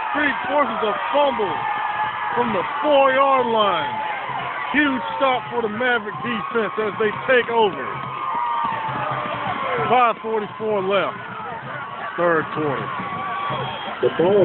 Street forces a fumble from the 4-yard line. Huge stop for the Maverick defense as they take over. 5:44 left, third quarter.